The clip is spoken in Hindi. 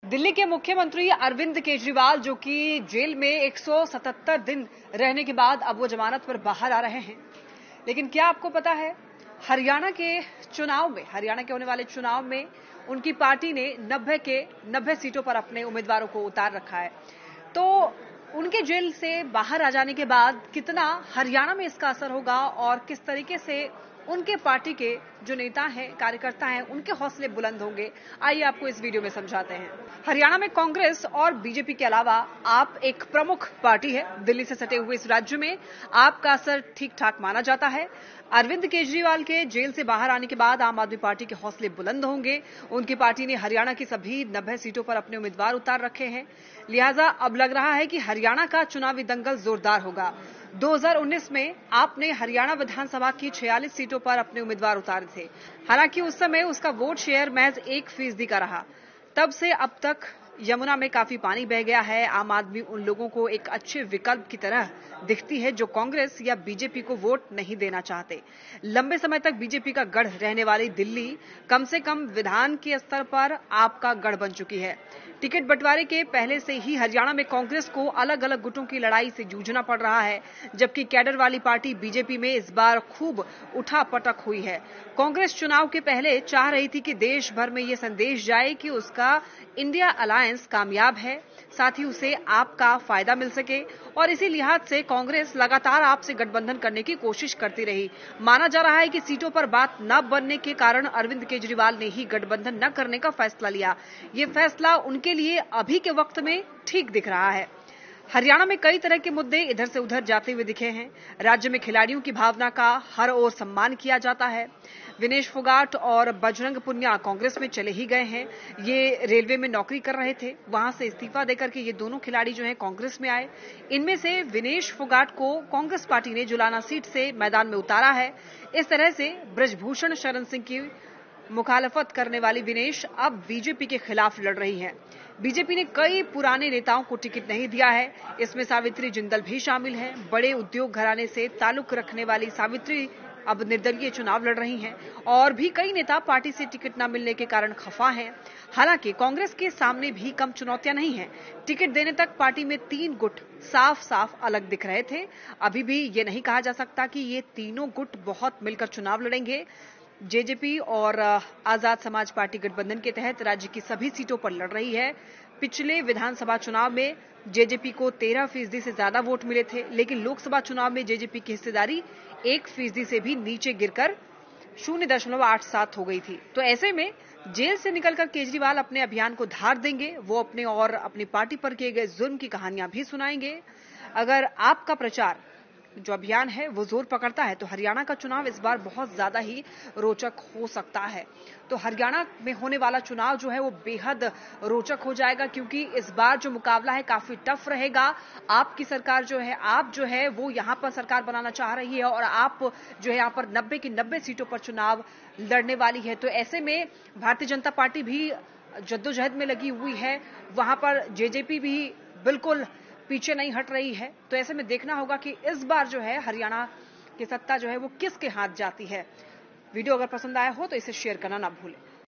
दिल्ली के मुख्यमंत्री अरविंद केजरीवाल जो कि जेल में 177 दिन रहने के बाद अब वो जमानत पर बाहर आ रहे हैं। लेकिन क्या आपको पता है, हरियाणा के होने वाले चुनाव में उनकी पार्टी ने 90 सीटों पर अपने उम्मीदवारों को उतार रखा है। तो उनके जेल से बाहर आ जाने के बाद कितना हरियाणा में इसका असर होगा और किस तरीके से उनके पार्टी के जो नेता हैं, कार्यकर्ता हैं, उनके हौसले बुलंद होंगे, आइए आपको इस वीडियो में समझाते हैं। हरियाणा में कांग्रेस और बीजेपी के अलावा आप एक प्रमुख पार्टी है। दिल्ली से सटे हुए इस राज्य में आपका असर ठीक ठाक माना जाता है। अरविंद केजरीवाल के जेल से बाहर आने के बाद आम आदमी पार्टी के हौसले बुलंद होंगे। उनकी पार्टी ने हरियाणा की सभी 90 सीटों पर अपने उम्मीदवार उतार रखे हैं। लिहाजा अब लग रहा है कि हरियाणा का चुनावी दंगल जोरदार होगा। 2019 में आपने हरियाणा विधानसभा की 46 सीटों पर अपने उम्मीदवार उतारे थे। हालांकि उस समय उसका वोट शेयर महज 1% का रहा। तब से अब तक यमुना में काफी पानी बह गया है। आम आदमी उन लोगों को एक अच्छे विकल्प की तरह दिखती है जो कांग्रेस या बीजेपी को वोट नहीं देना चाहते। लंबे समय तक बीजेपी का गढ़ रहने वाली दिल्ली कम से कम विधान के स्तर पर आपका गढ़ बन चुकी है। टिकट बंटवारे के पहले से ही हरियाणा में कांग्रेस को अलग अलग गुटों की लड़ाई से जूझना पड़ रहा है, जबकि कैडर वाली पार्टी बीजेपी में इस बार खूब उठापटक हुई है। कांग्रेस चुनाव के पहले चाह रही थी कि देश भर में ये संदेश जाए कि उसका इंडिया अलायंस कामयाब है, साथ ही उसे आपका फायदा मिल सके, और इसी लिहाज से कांग्रेस लगातार आपसे गठबंधन करने की कोशिश करती रही। माना जा रहा है कि सीटों पर बात न बनने के कारण अरविंद केजरीवाल ने ही गठबंधन न करने का फैसला लिया। ये फैसला उनके लिए अभी के वक्त में ठीक दिख रहा है। हरियाणा में कई तरह के मुद्दे इधर से उधर जाते हुए दिखे हैं। राज्य में खिलाड़ियों की भावना का हर ओर सम्मान किया जाता है। विनेश फोगाट और बजरंग पुनिया कांग्रेस में चले ही गए हैं। ये रेलवे में नौकरी कर रहे थे, वहां से इस्तीफा देकर के ये दोनों खिलाड़ी जो हैं कांग्रेस में आए। इनमें से विनेश फोगाट को कांग्रेस पार्टी ने जुलाना सीट से मैदान में उतारा है। इस तरह से ब्रजभूषण शरण सिंह की मुखालफत करने वाली विनेश अब बीजेपी के खिलाफ लड़ रही हैं। बीजेपी ने कई पुराने नेताओं को टिकट नहीं दिया है। इसमें सावित्री जिंदल भी शामिल हैं। बड़े उद्योग घराने से ताल्लुक रखने वाली सावित्री अब निर्दलीय चुनाव लड़ रही हैं और भी कई नेता पार्टी से टिकट न मिलने के कारण खफा हैं। हालांकि कांग्रेस के सामने भी कम चुनौतियां नहीं हैं। टिकट देने तक पार्टी में 3 गुट साफ साफ अलग दिख रहे थे। अभी भी ये नहीं कहा जा सकता कि ये तीनों गुट बहुत मिलकर चुनाव लड़ेंगे। जेजेपी और आजाद समाज पार्टी गठबंधन के तहत राज्य की सभी सीटों पर लड़ रही है। पिछले विधानसभा चुनाव में जेजेपी को 13% से ज्यादा वोट मिले थे, लेकिन लोकसभा चुनाव में जेजेपी की हिस्सेदारी 1% से भी नीचे गिरकर 0.87 हो गई थी। तो ऐसे में जेल से निकलकर केजरीवाल अपने अभियान को धार देंगे। वो अपने और अपनी पार्टी पर किए गए जुल्म की कहानियां भी सुनाएंगे। अगर आपका प्रचार जो अभियान है वो जोर पकड़ता है तो हरियाणा का चुनाव इस बार बहुत ज्यादा ही रोचक हो सकता है। तो हरियाणा में होने वाला चुनाव जो है वो बेहद रोचक हो जाएगा, क्योंकि इस बार जो मुकाबला है काफी टफ रहेगा। आपकी सरकार जो है, आप जो है वो यहां पर सरकार बनाना चाह रही है और आप जो है यहां पर 90 की 90 सीटों पर चुनाव लड़ने वाली है। तो ऐसे में भारतीय जनता पार्टी भी जद्दोजहद में लगी हुई है। वहां पर जेजेपी भी बिल्कुल पीछे नहीं हट रही है। तो ऐसे में देखना होगा कि इस बार जो है हरियाणा की सत्ता जो है वो किसके हाथ जाती है। वीडियो अगर पसंद आया हो तो इसे शेयर करना ना भूलें।